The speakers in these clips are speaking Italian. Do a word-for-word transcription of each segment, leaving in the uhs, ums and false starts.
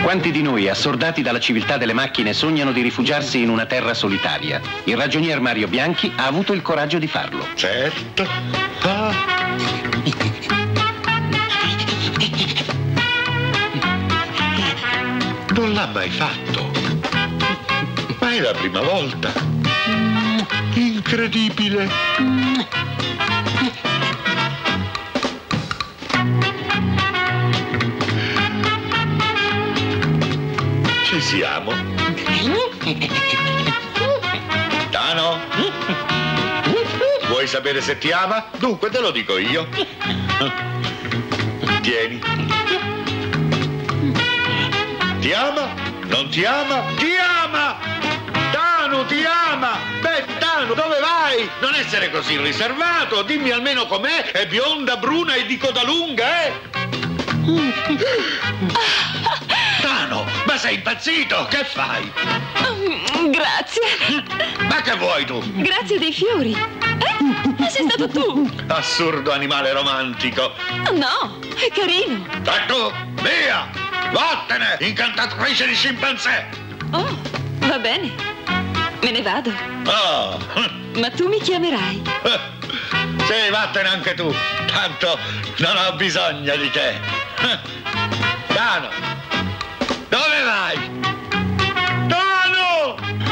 Quanti di noi, assordati dalla civiltà delle macchine, sognano di rifugiarsi in una terra solitaria? Il ragionier Mario Bianchi ha avuto il coraggio di farlo. Certo. Ah. Non l'ha mai fatto. Ma è la prima volta. Incredibile. Ci siamo. Tano? Vuoi sapere se ti ama? Dunque te lo dico io. Tieni. Ti ama? Non ti ama? Ti ama! Tano ti ama! Beh, Tano, dove vai? Non essere così riservato. Dimmi almeno com'è. È bionda, bruna e di coda lunga, eh? Tano, ma sei impazzito? Che fai? Mm, grazie. Ma che vuoi tu? Grazie dei fiori. Eh? Sei stato tu. Assurdo animale romantico. No, è carino. E tu, via! Vattene, incantatrice di scimpanzé! Oh, va bene. Me ne vado. Oh. Ma tu mi chiamerai. Sì, vattene anche tu. Tanto non ho bisogno di te. Tano, dove vai? Tano!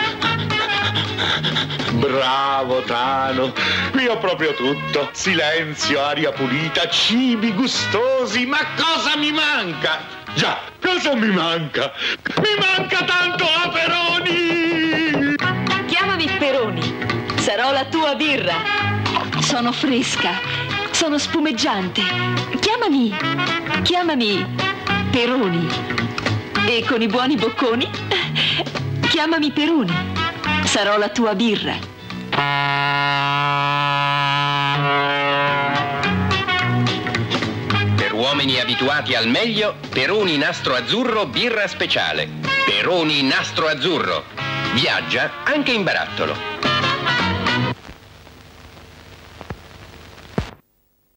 Bravo, Tano. Qui ho proprio tutto. Silenzio, aria pulita, cibi gustosi. Ma cosa mi manca? Già, cosa mi manca? Mi manca tanto la Peroni! Chiamami Peroni. Sarò la tua birra. Sono fresca. Sono spumeggiante. Chiamami. Chiamami Peroni. E con i buoni bocconi, chiamami Peroni. Sarò la tua birra. Uomini abituati al meglio, Peroni Nastro Azzurro birra speciale. Peroni Nastro Azzurro. Viaggia anche in barattolo.